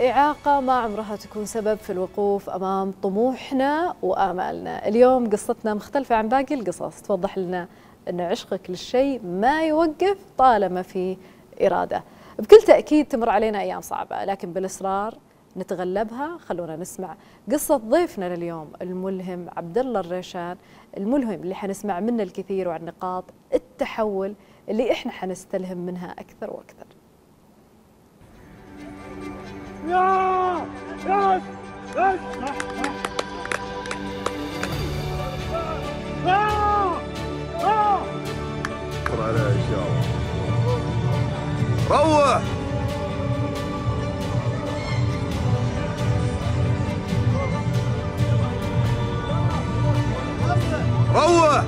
الإعاقة ما عمرها تكون سبب في الوقوف أمام طموحنا وآمالنا. اليوم قصتنا مختلفة عن باقي القصص، توضح لنا أن عشقك للشيء ما يوقف طالما في إرادة. بكل تأكيد تمر علينا أيام صعبة، لكن بالإصرار نتغلبها. خلونا نسمع قصة ضيفنا لليوم الملهم عبد الله الريشان، الملهم اللي حنسمع منه الكثير وعن نقاط التحول اللي إحنا حنستلهم منها أكثر وأكثر. يا يس يس على الجو روح روح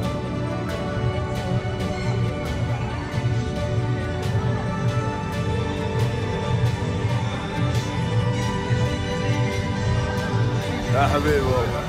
يا حبيبي والله.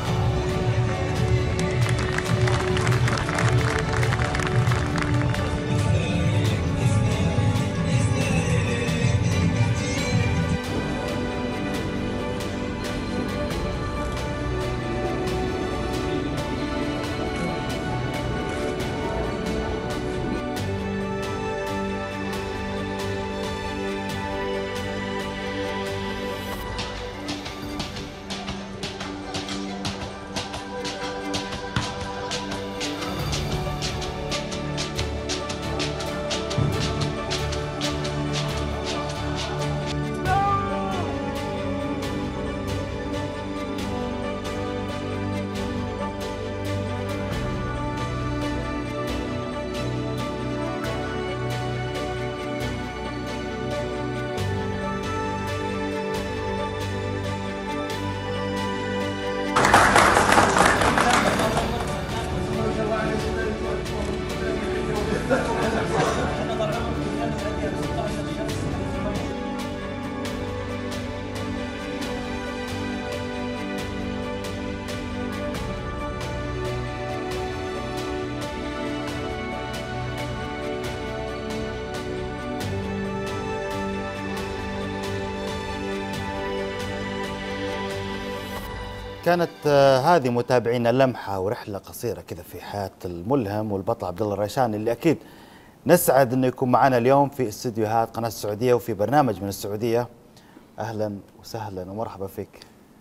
كانت هذه متابعينا لمحة ورحلة قصيرة كذا في حياة الملهم والبطل عبد الله الريشان، اللي أكيد نسعد أنه يكون معنا اليوم في استديوهات قناة السعودية وفي برنامج من السعودية. أهلا وسهلا ومرحبا فيك.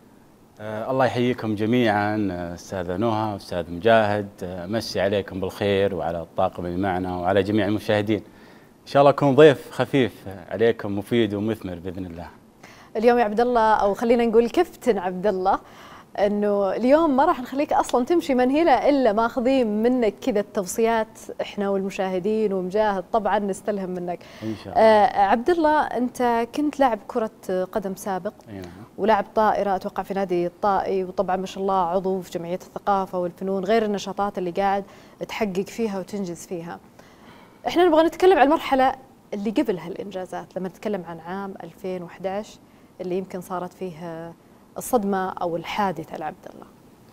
الله يحييكم جميعا أستاذ نهى وأستاذ مجاهد، مسي عليكم بالخير وعلى الطاقم اللي معنا وعلى جميع المشاهدين. إن شاء الله أكون ضيف خفيف عليكم مفيد ومثمر بإذن الله. اليوم يا عبد الله، أو خلينا نقول كابتن عبد الله، انه اليوم ما راح نخليك اصلا تمشي منهله الا ماخذين منك كذا التوصيات احنا والمشاهدين ومجاهد طبعا نستلهم منك. ان شاء الله. عبد الله، انت كنت لاعب كره قدم سابق ولاعب طائره اتوقع في نادي الطائي، وطبعا ما شاء الله عضو في جمعيه الثقافه والفنون، غير النشاطات اللي قاعد تحقق فيها وتنجز فيها. احنا نبغى نتكلم عن المرحله اللي قبل هالانجازات، لما نتكلم عن عام 2011 اللي يمكن صارت فيه الصدمة أو الحادثة لعبد الله.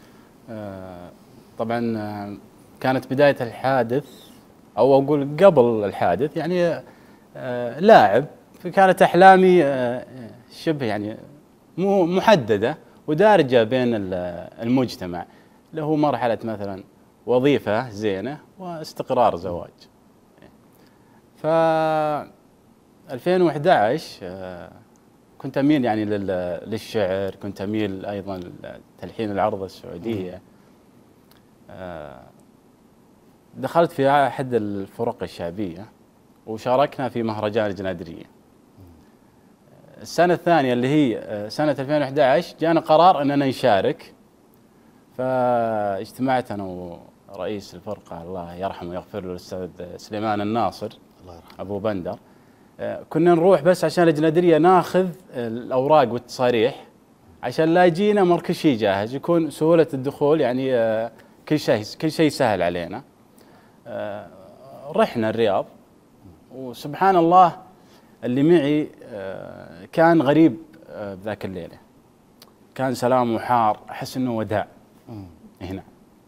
طبعا كانت بداية الحادث أو أقول قبل الحادث، يعني لاعب، فكانت أحلامي شبه يعني مو محددة ودارجة بين المجتمع، اللي هو مرحلة مثلا وظيفة زينة واستقرار زواج. ف 2011 كنت أميل يعني للشعر، كنت أميل أيضا لتلحين العرض السعودية. دخلت في أحد الفرق الشعبية وشاركنا في مهرجان الجنادرية. السنة الثانية اللي هي سنة 2011 جانا قرار أننا نشارك، فاجتمعت أنا ورئيس الفرقة الله يرحمه ويغفر له الأستاذ سليمان الناصر الله يرحمه أبو بندر. كنا نروح بس عشان الجنادرية ناخذ الأوراق والتصاريح عشان لا يجينا مركز شيء جاهز، يكون سهولة الدخول، يعني كل شيء سهل علينا. رحنا الرياض، وسبحان الله اللي معي كان غريب بذاك الليلة، كان سلام وحار، أحس إنه وداع هنا.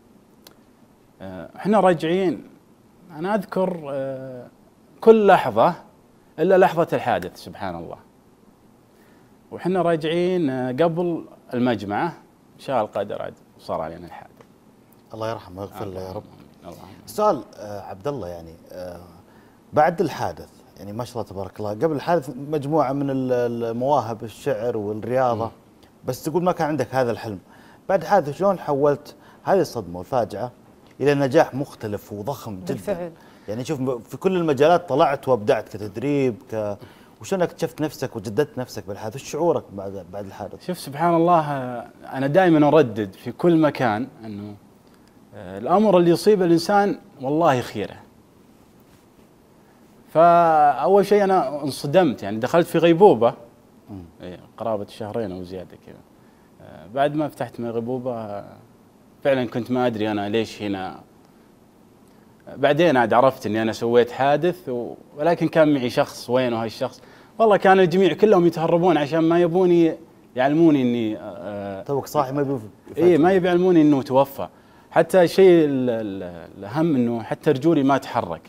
احنا راجعين أنا أذكر كل لحظة إلا لحظة الحادث. سبحان الله، وحنا راجعين قبل المجمعة شاء القدر عاد وصار علينا الحادث. الله يرحمه ويغفر له يا رب. الله. سؤال عبد الله، يعني بعد الحادث، يعني ما شاء الله تبارك الله، قبل الحادث مجموعة من المواهب، الشعر والرياضة، بس تقول ما كان عندك هذا الحلم. بعد الحادث شلون حولت هذه الصدمة والفاجعة إلى نجاح مختلف وضخم جدا؟ بالفعل. يعني شوف في كل المجالات طلعت وابدعت، كتدريب وشلون اكتشفت نفسك وجددت نفسك بالحادث؟ وش شعورك بعد الحادث؟ شوف سبحان الله، أنا دائما أردد في كل مكان أنه الأمر اللي يصيب الإنسان والله خيره. فأول شيء أنا انصدمت، يعني دخلت في غيبوبة قرابة شهرين أو زيادة كذا. بعد ما فتحت من غيبوبة فعلا كنت ما أدري أنا ليش هنا. بعدين عاد عرفت أني أنا سويت حادث، ولكن كان معي شخص. وينه هالشخص؟ والله كان الجميع كلهم يتهربون عشان ما يبوني يعلموني أني توك صاحي ما يبي ما يبي يعلموني أنه توفى. حتى الشيء الأهم أنه حتى رجولي ما تحرك.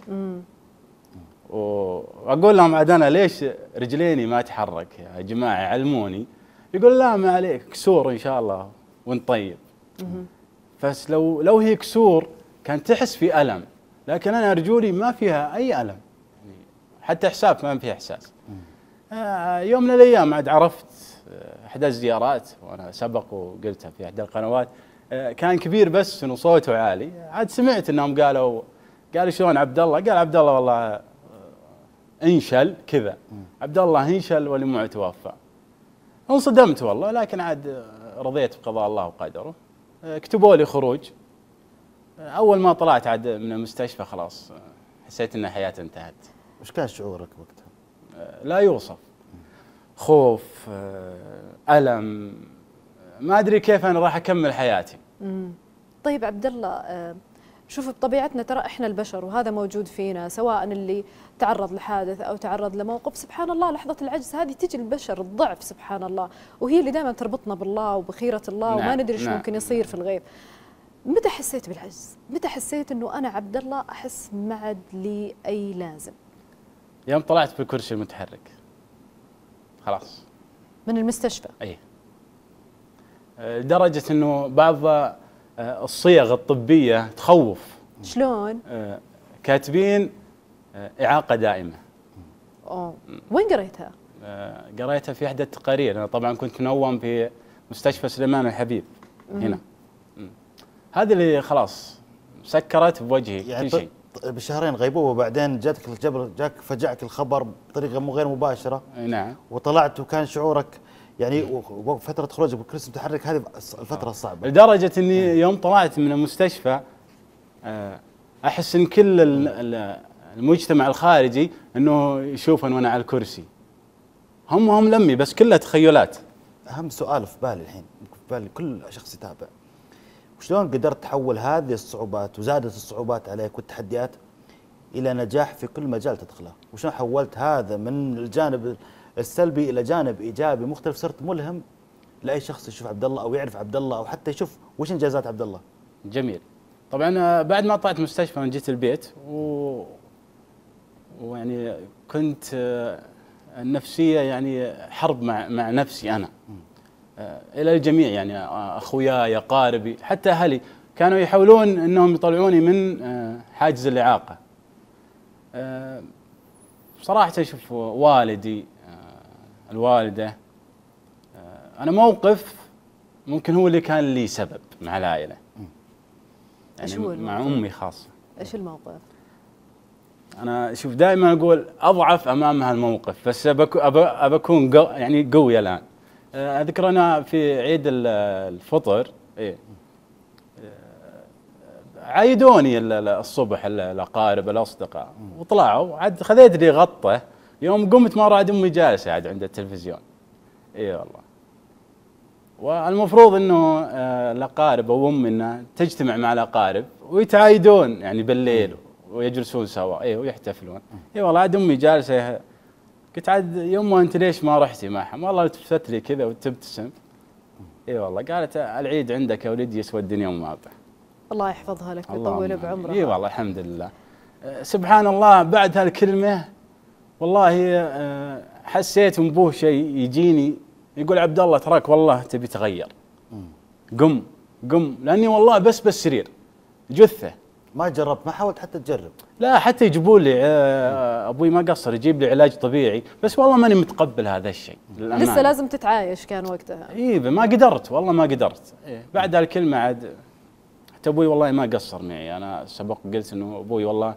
وأقول لهم عاد أنا ليش رجليني ما تحرك يا جماعة علموني؟ يقول لا ما عليك، كسور إن شاء الله وانت طيب. بس لو هي كسور كانت تحس في ألم، لكن أنا رجولي ما فيها أي ألم، يعني حتى إحساس ما فيها إحساس. يوم من الأيام عاد عرفت إحدى الزيارات، وأنا سبق وقلتها في إحدى القنوات، كان كبير بس إنه صوته عالي. عاد سمعت إنهم قالوا شلون عبد الله؟ قال عبد الله والله انشل كذا، عبد الله انشل ولمع توفى. انصدمت والله، لكن عاد رضيت بقضاء الله وقدره. كتبوا لي خروج. اول ما طلعت عاد من المستشفى خلاص حسيت ان حياتي انتهت. وش كان شعورك وقتها؟ لا يوصف. خوف، ألم، ما ادري كيف انا راح اكمل حياتي. طيب عبد الله، شوف بطبيعتنا ترى احنا البشر وهذا موجود فينا، سواء اللي تعرض لحادث او تعرض لموقف، سبحان الله لحظة العجز هذه تجي البشر، الضعف سبحان الله، وهي اللي دائما تربطنا بالله وبخيرة الله. وما ندري ايش ممكن يصير في الغيب. متى حسيت بالعجز؟ متى حسيت انه انا عبد الله احس ما عاد لي اي لازم؟ يوم طلعت بالكرسي المتحرك خلاص من المستشفى. اي لدرجة انه بعض الصيغ الطبية تخوف. شلون؟ كاتبين إعاقة دائمة. وين قريتها؟ قريتها في إحدى التقارير. أنا طبعا كنت منوم في مستشفى سليمان الحبيب هنا. هذه اللي خلاص سكرت بوجهي يعني كل شيء. بشهرين غيبوبة وبعدين جاك فجأك الخبر بطريقة غير مباشرة. نعم. وطلعت وكان شعورك يعني فترة خروجك بالكرسي المتحرك هذه الفترة الصعبة. لدرجة اني يوم طلعت من المستشفى احس ان كل المجتمع الخارجي انه يشوفني وانا على الكرسي. هم لمي بس كلها تخيلات. اهم سؤال في بالي الحين، في بالي كل شخص يتابع، وشلون قدرت تحول هذه الصعوبات وزادت الصعوبات عليك والتحديات الى نجاح في كل مجال تدخله؟ وشلون حولت هذا من الجانب السلبي الى جانب ايجابي مختلف، صرت ملهم لاي شخص يشوف عبد الله او يعرف عبد الله او حتى يشوف وش انجازات عبد الله؟ جميل. طبعا بعد ما طلعت من المستشفى انا جيت البيت ويعني كنت النفسيه يعني حرب مع نفسي انا. الى الجميع يعني اخوياي، اقاربي، حتى اهلي كانوا يحاولون انهم يطلعوني من حاجز الاعاقه. بصراحه اشوف والدي، الوالده، انا موقف ممكن هو اللي كان لي سبب مع العائله. يعني مع امي خاصه. ايش الموقف؟ انا شوف دائما اقول اضعف امام هالموقف، بس أكون يعني قوي الان. اذكر انا في عيد الفطر عايدوني الصبح الاقارب الاصدقاء وطلعوا، عاد خذيت لي غطه. يوم قمت ما راد امي جالسه عاد عند التلفزيون. اي والله. والمفروض انه الاقارب او امنا تجتمع مع الاقارب ويتعايدون يعني بالليل ويجلسون سوا ويحتفلون. اي والله عاد امي جالسه، قلت عاد يمه انت ليش ما رحتي معهم؟ والله التفت لي كذا وتبتسم. اي والله قالت العيد عندك يا ولدي يسوى الدنيا وما به. الله يحفظها لك ويطول بعمرها. اي والله الحمد لله. سبحان الله بعد هالكلمه والله حسيت انبوه شيء يجيني يقول عبد الله تراك والله تبي تغير، قم قم، لاني والله بس بالسرير جثه. ما جربت؟ ما حاولت حتى تجرب؟ لا، حتى يجيبوا لي ابوي ما قصر يجيب لي علاج طبيعي، بس والله ماني متقبل هذا الشيء للأمانة. لسه لازم تتعايش كان وقتها. اي ما قدرت، والله ما قدرت. بعد هالكلمه عاد حتى ابوي والله ما قصر معي. انا سبق قلت انه ابوي والله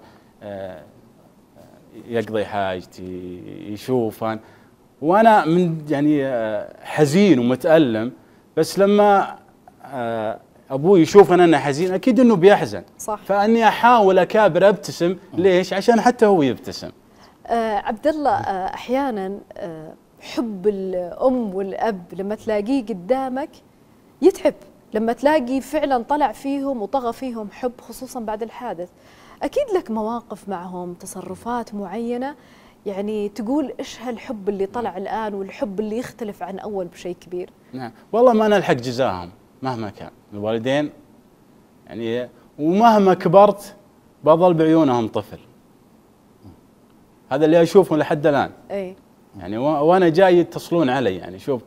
يقضي حاجتي، يشوفن، وانا من يعني حزين ومتألم، بس لما ابوي يشوف انا حزين اكيد انه بيحزن. صح. فاني احاول اكابر ابتسم، ليش؟ عشان حتى هو يبتسم. عبد الله، احيانا حب الام والاب لما تلاقيه قدامك يتعب، لما تلاقي فعلا طلع فيهم وطغى فيهم حب، خصوصا بعد الحادث. اكيد لك مواقف معهم، تصرفات معينه يعني تقول ايش هالحب اللي طلع الان والحب اللي يختلف عن اول بشيء كبير. نعم، والله ما نلحق جزاهم مهما كان الوالدين، يعني ومهما كبرت بظل بعيونهم طفل. هذا اللي اشوفه لحد الان. اي يعني وانا جاي يتصلون علي، يعني شوف.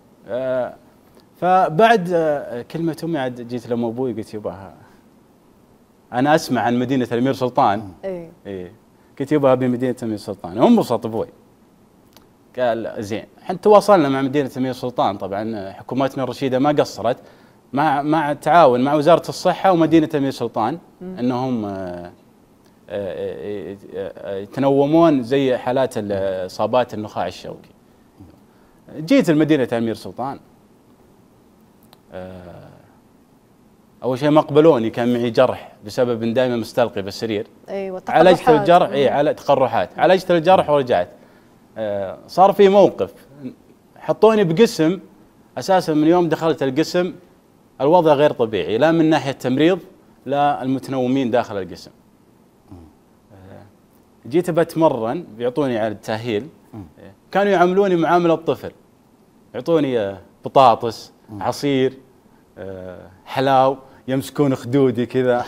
فبعد كلمه امي عاد جيت لام ابوي قلت يبا انا اسمع عن مدينه الامير سلطان. اي قلت يبا ابي مدينه الامير سلطان. انبسط ابوي، قال زين. احنا تواصلنا مع مدينه الامير سلطان، طبعا حكومتنا الرشيده ما قصرت مع التعاون مع وزاره الصحه ومدينه الامير سلطان انهم يتنومون زي حالات اصابات النخاع الشوكي. جيت لمدينه الامير سلطان، اول شيء ما قبلوني، كان معي جرح بسبب ان دائما مستلقي بالسرير. ايوه، عالجت الجرح، على تقرحات، عالجت الجرح ورجعت. صار في موقف، حطوني بقسم اساسا من يوم دخلت القسم الوضع غير طبيعي، لا من ناحيه تمريض لا المتنومين داخل القسم. جيت بتمرن، بيعطوني على التاهيل، كانوا يعاملوني معامله طفل، يعطوني بطاطس، عصير، حلاو، يمسكون خدودي كذا.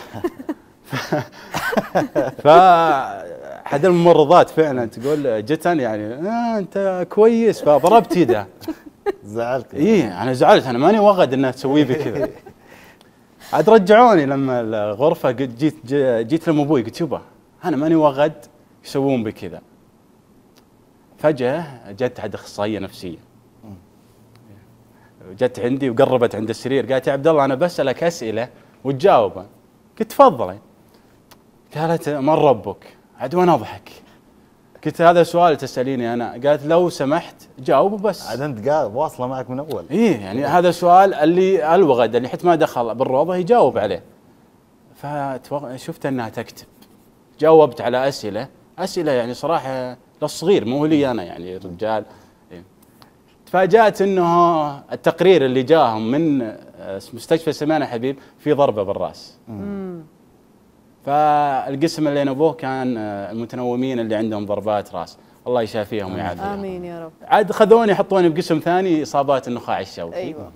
فحد الممرضات فعلا تقول جتن يعني انت كويس، فضربت يده. زعلت؟ ايه انا زعلت، انا ماني وغد انها تسوي بي كذا. عاد رجعوني لما الغرفه، جيت لام ابوي قلت يبا انا ماني وغد يسوون بكذا. فجاه جت عند اخصائيه نفسيه، جت عندي وقربت عند السرير، قالت يا عبد الله انا بسالك اسئله وتجاوبه. قلت تفضلي. قالت من ربك؟ عاد وانا اضحك، قلت هذا سؤال تساليني انا؟ قالت لو سمحت جاوب بس. عاد انت قاعد واصله معك من اول. ايه يعني هذا سؤال اللي الوغد اللي حتى ما دخل بالروضه يجاوب عليه. فشفت انها تكتب، جاوبت على اسئله يعني صراحه للصغير، مو لي انا يعني رجال. تفاجأت انه التقرير اللي جاهم من مستشفى سمانة حبيب في ضربه بالراس. فالقسم اللي نبوه كان المتنومين اللي عندهم ضربات راس، الله يشافيهم ويعافيهم. امين يا رب. عاد خذوني حطوني بقسم ثاني اصابات النخاع الشوكي. ايوه.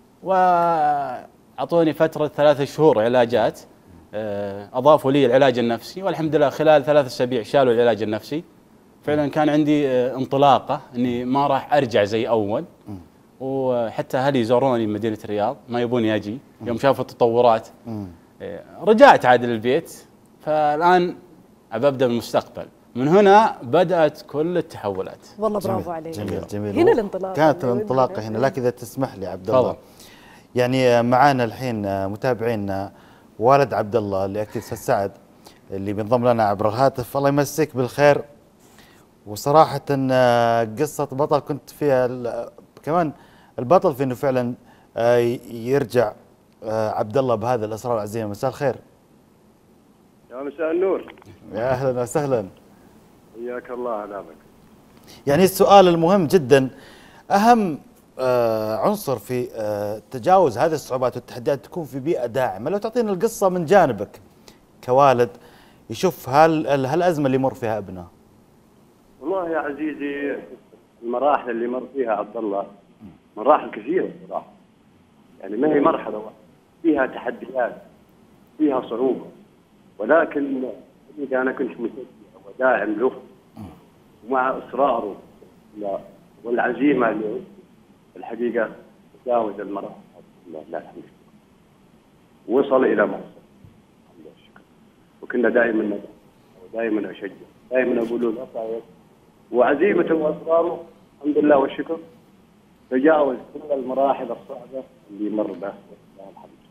واعطوني فتره 3 شهور علاجات، اضافوا لي العلاج النفسي، والحمد لله خلال 3 أسابيع شالوا العلاج النفسي. فعلا كان عندي انطلاقه اني ما راح ارجع زي اول. وحتى اهلي زوروني مدينه الرياض، ما يبوني اجي، يوم شافوا التطورات. رجعت عاد للبيت، فالان ابدا بالمستقبل. من هنا بدات كل التحولات. والله برافو عليك. جميل. هنا الانطلاقه، كانت الانطلاقه هنا. لكن اذا تسمح لي عبد الله، يعني معانا الحين متابعينا والد عبد الله اللي اكيد استاذ سعد اللي بينضم لنا عبر الهاتف، الله يمسيك بالخير. وصراحه قصه بطل كنت فيها كمان البطل في انه فعلا يرجع عبد الله بهذا الاسرار العظيمه. مساء الخير. يا مساء النور. يا اهلا وسهلا. حياك الله. اهلا بك. يعني السؤال المهم جدا، اهم عنصر في تجاوز هذه الصعوبات والتحديات تكون في بيئه داعمه. لو تعطينا القصه من جانبك كوالد يشوف هالازمه اللي يمر فيها ابنه. والله يا عزيزي المراحل اللي مر فيها عبد الله مراحل كثيره صراحه، يعني ما هي مرحله واحده، فيها تحديات، فيها صعوبه، ولكن اذا انا كنت مشجع وداعم له ومع اصراره والعزيمه اللي الحقيقه تجاوز المراحل لا الحمد لله، وصل الى ما وصل الحمد لله والشكر. وكنا دائما ندعم ودائما اشجع، دائما اقول له لا تعيط، وعزيمته واصراره الحمد لله والشكر تجاوز كل المراحل الصعبه اللي مر بها الحمد لله.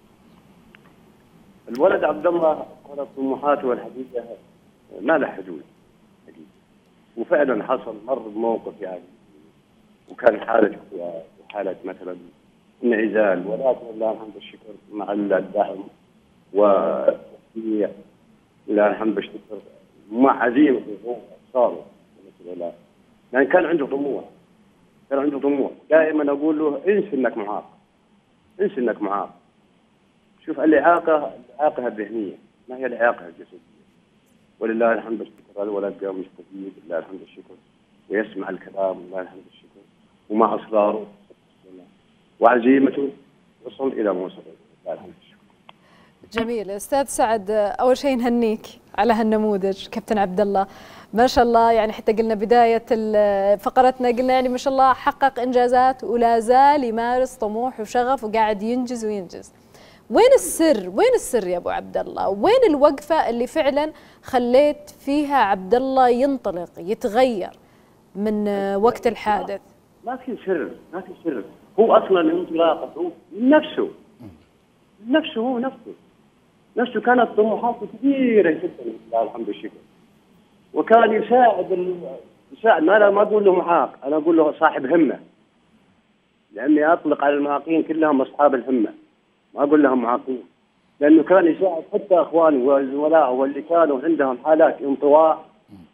الولد عبد الله على طموحاته والحقيقه ما له حدود حقيقة. وفعلا حصل مر بموقف يعني، وكان حاله مثلا انعزال، ولكن الله الحمد والشكر مع الدعم والتشجيع لله الحمد والشكر مع عزيمته واصراره يعني كان عنده طموح، كان عنده طموح. دائما اقول له انسى انك معاق، انسى انك معاق. شوف الإعاقة الذهنية ما هي الإعاقة الجسدية. ولله الحمد والشكر الولد قام يستفيد لله الحمد والشكر ويسمع الكلام لله الحمد والشكر، ومع إصراره وعزيمته وصل إلى ما وصل لله الحمد والشكر. جميل. أستاذ سعد، أول شيء نهنيك على هالنموذج كابتن عبد الله، ما شاء الله. يعني حتى قلنا بداية فقرتنا قلنا يعني ما شاء الله حقق إنجازات ولا زال يمارس طموح وشغف وقاعد ينجز وينجز. وين السر؟ وين السر يا ابو عبد الله؟ وين الوقفه اللي فعلا خليت فيها عبد الله ينطلق يتغير من وقت الحادث؟ ما في سر، ما في سر. هو اصلا انطلاقته نفسه هو نفسه كانت طموحاته كبيره جدا لله الحمد والشكر، وكان يساعد ما اقول له معاق، انا اقول له صاحب همه، لاني اطلق على المعاقين كلهم اصحاب الهمه، ما أقول لهم معاقين، لأنه كان يساعد حتى أخواني وزملائه واللي كانوا عندهم حالات انطواء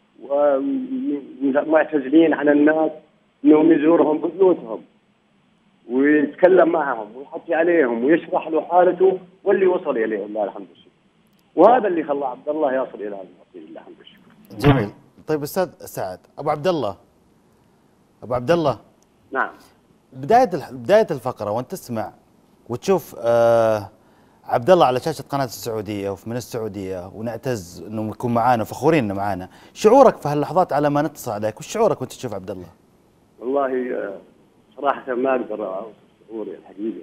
ومعتزلين عن الناس، إنهم يزورهم ببيوتهم ويتكلم معهم ويحكي عليهم ويشرح له حالته واللي وصل إليه الله الحمد والشكر. وهذا اللي خلى عبد الله يصل إلى هذا المصير الله الحمد والشكر. جميل. طيب أستاذ سعد، أبو عبد الله نعم. بداية الفقرة وأنت تسمع وتشوف عبد الله على شاشة قناة السعودية ومن السعودية، ونعتز انه يكون معانا وفخورين انه معانا، شعورك في هاللحظات على ما نتصل عليك، وش شعورك وانت تشوف عبد الله؟ والله صراحة ما اقدر اوصف شعوري الحقيقة.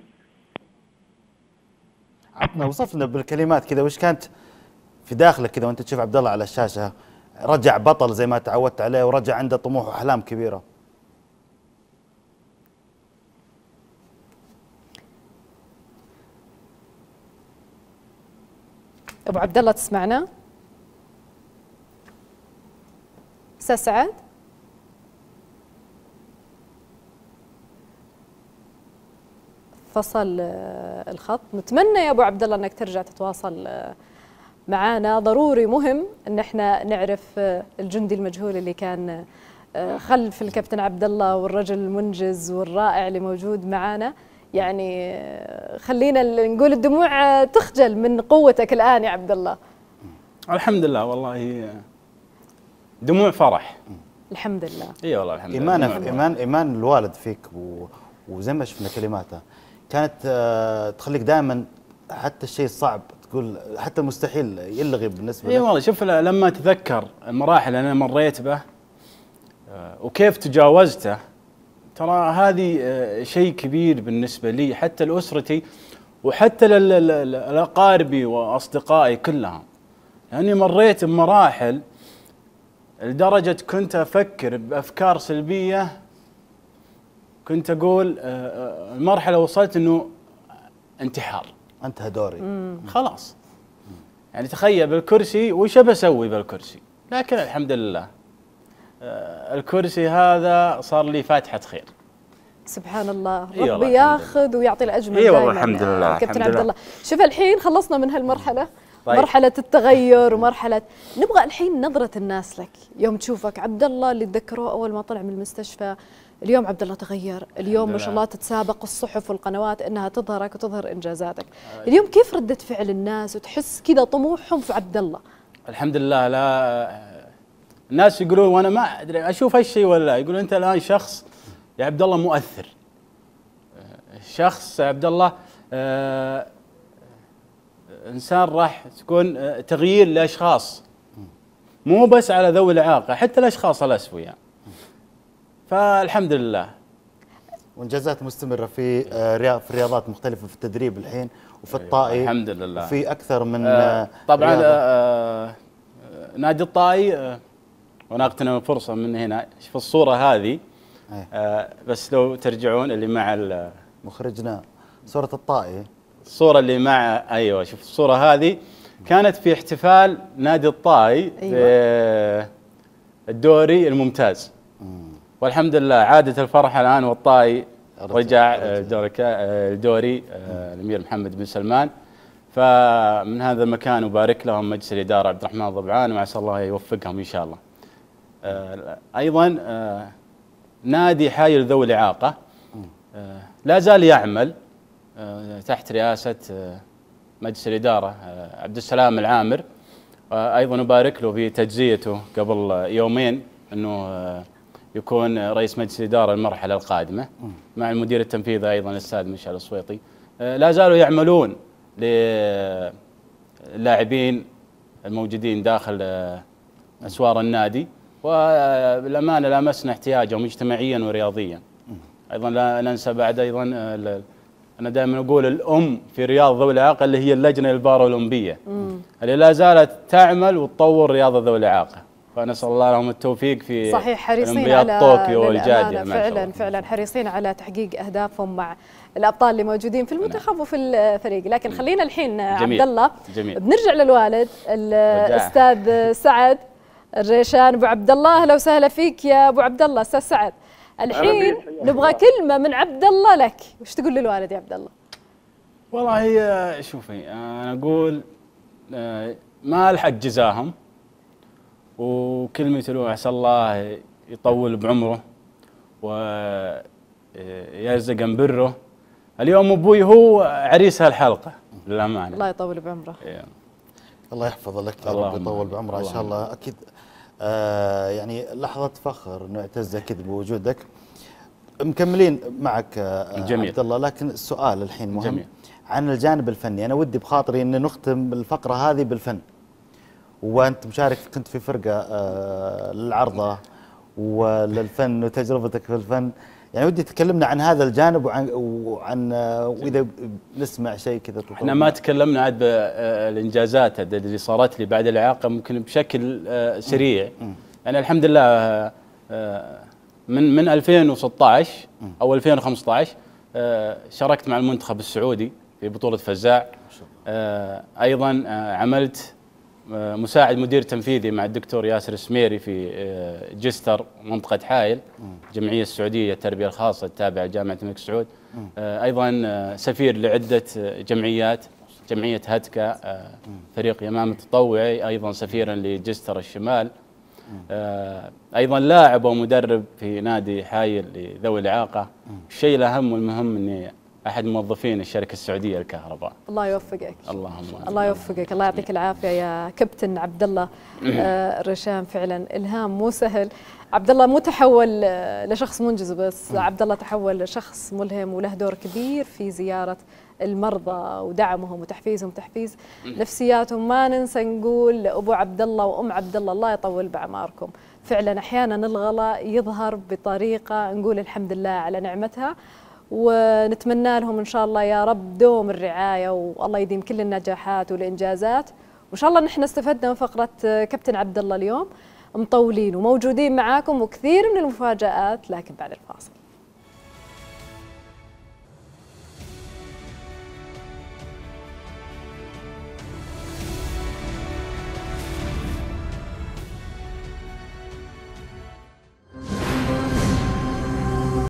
عطنا وصف لنا بالكلمات كذا وش كانت في داخلك كذا وانت تشوف عبد الله على الشاشة، رجع بطل زي ما تعودت عليه ورجع عنده طموح واحلام كبيرة. ابو عبد الله تسمعنا؟ استاذ سعد؟ فصل الخط. نتمنى يا ابو عبد الله انك ترجع تتواصل معنا، ضروري مهم ان احنا نعرف الجندي المجهول اللي كان خلف الكابتن عبد الله والرجل المنجز والرائع اللي موجود معنا. يعني خلينا نقول الدموع تخجل من قوتك الآن يا عبد الله. الحمد لله والله دموع فرح. الحمد لله. اي والله الحمد لله. إيمان الوالد فيك وزي ما شفنا كلماته كانت تخليك دائما حتى الشيء الصعب تقول حتى المستحيل يلغي بالنسبة لك. اي والله شوف لما اتذكر المراحل اللي انا مريت به وكيف تجاوزته، ترى هذه شيء كبير بالنسبة لي حتى لأسرتي وحتى لأقاربي وأصدقائي كلهم، لأني مريت بمراحل لدرجة كنت أفكر بأفكار سلبية، كنت أقول المرحلة وصلت أنه انتحار، انتهى دوري خلاص. يعني تخيل بالكرسي وش بسوي بالكرسي، لكن الحمد لله الكرسي هذا صار لي فاتحة خير. سبحان الله، إيه ربي ياخذ ويعطي الأجمل. اي والله الحمد لله. كابتن عبد الله، شوف الحين خلصنا من هالمرحلة. طيب. مرحلة التغير ومرحلة نبغى الحين نظرة الناس لك يوم تشوفك عبد الله اللي تذكروه أول ما طلع من المستشفى. اليوم عبد الله تغير، اليوم ما شاء الله تتسابق الصحف والقنوات انها تظهرك وتظهر انجازاتك. اليوم كيف ردة فعل الناس وتحس كذا طموحهم في عبد الله؟ الحمد لله. لا الناس يقولون وانا ما ادري اشوف هالشيء ولا يقولون انت الان شخص يا عبد الله مؤثر، شخص عبد الله انسان راح تكون تغيير لاشخاص، مو بس على ذوي الاعاقه، حتى الاشخاص الاسوياء. فالحمد لله. وانجازات مستمره في في رياضات مختلفه، في التدريب الحين وفي الطائي. الحمد لله. وفي اكثر من طبعا نادي الطائي وانا اغتنم الفرصه من هنا في الصوره هذه. بس لو ترجعون اللي مع مخرجنا صوره الطائي، الصوره اللي مع ايوه، شوف الصوره هذه كانت في احتفال نادي الطائي في الدوري الممتاز. والحمد لله عادت الفرحه الان، والطائي رجع الدوري الامير محمد بن سلمان. فمن هذا المكان أبارك لهم مجلس الإدارة عبد الرحمن ضبعان، وعسى الله يوفقهم إن شاء الله. أيضا نادي حي لذوي الإعاقة لا زال يعمل تحت رئاسة مجلس الإدارة عبد السلام العامر. أيضا أبارك له في تجزيته قبل يومين أنه يكون رئيس مجلس الإدارة المرحلة القادمة مع المدير التنفيذي أيضا الأستاذ مشعل الصويطي. لا زالوا يعملون للاعبين الموجودين داخل أسوار النادي، وبالأمانة لامسنا احتياجهم اجتماعيا ورياضيا. أيضا لا ننسى بعد أيضا أنا دائما أقول الأم في رياض ذوي الإعاقة اللي هي اللجنة البارالمبية اللي لا زالت تعمل وتطور رياضة ذوي الإعاقة، فنسأل الله لهم التوفيق في صحيح. حريصين أولمبياد على طوكيو والجاية. فعلا حريصين على تحقيق أهدافهم مع الأبطال اللي موجودين في المنتخب وفي الفريق. لكن خلينا الحين عبد الله بنرجع للوالد الأستاذ سعد الريشان. أبو عبد الله أهلا وسهلا فيك يا أبو عبد الله. أستاذ سعد الحين نبغى كلمة من عبد الله لك، وش تقول للوالد يا عبد الله؟ والله شوفي أنا أقول ما الحق جزاهم، وكلمة له عسى الله يطول بعمره ويرزق بره. اليوم أبوي هو عريس هالحلقة للأمانة، الله يطول بعمره. الله يحفظه لك يا رب، يطول بعمره إن شاء الله. أكيد يعني لحظة فخر إنه يعتز أكيد بوجودك. مكملين معك عبد الله، لكن السؤال الحين مهم عن الجانب الفني. أنا ودي بخاطري إن نختم الفقرة هذه بالفن، وأنت مشارك كنت في فرقة للعرضة وللفن وتجربتك في الفن، يعني ودي تكلمنا عن هذا الجانب وعن وإذا نسمع شيء كذا. احنا ما تكلمنا عاد بالإنجازات اللي صارت لي بعد الإعاقة ممكن بشكل سريع. يعني الحمد لله من 2016 أو 2015 شاركت مع المنتخب السعودي في بطولة فزاع. أيضا عملت مساعد مدير تنفيذي مع الدكتور ياسر السميري في جستر منطقة حائل، الجمعية السعودية التربية الخاصة التابعة لجامعة الملك سعود. أيضا سفير لعدة جمعيات، جمعية هتكا، فريق يمام التطوعي، أيضا سفيرا لجستر الشمال. أيضا لاعب ومدرب في نادي حائل لذوي الإعاقة. الشيء الأهم والمهم أني أحد موظفين الشركة السعودية للكهرباء. الله يوفقك. اللهم الله يوفقك، الله يعطيك العافية يا كابتن عبد الله الريشان. فعلا إلهام مو سهل. عبد الله مو تحول لشخص منجز بس، عبد الله تحول لشخص ملهم وله دور كبير في زيارة المرضى ودعمهم وتحفيزهم، تحفيز نفسياتهم. ما ننسى نقول لأبو عبد الله وأم عبد الله الله يطول بعماركم. فعلا أحيانا الغلاء يظهر بطريقة نقول الحمد لله على نعمتها، ونتمنى لهم إن شاء الله يا رب دوم الرعاية، والله يديم كل النجاحات والإنجازات. وإن شاء الله نحن استفدنا من فقرة كابتن عبد الله اليوم. مطولين وموجودين معاكم وكثير من المفاجآت، لكن بعد الفاصل.